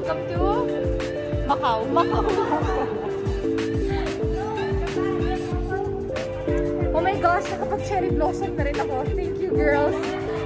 welcome to Macau. Oh my gosh, nakapag-cherry blossom na rin ako. Thank you, girls.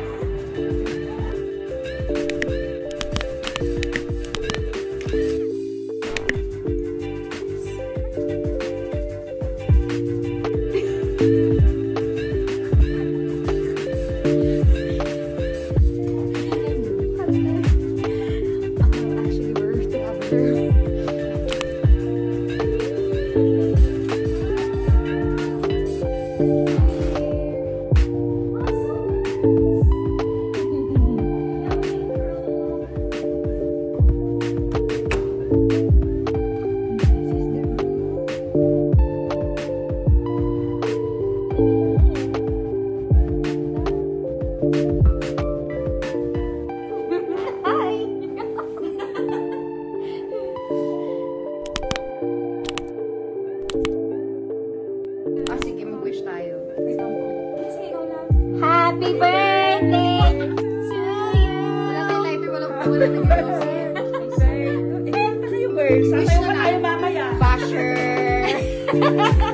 Happy birthday to you! Wala tayong lighter, walang Wish na tayo mamaya. Basher!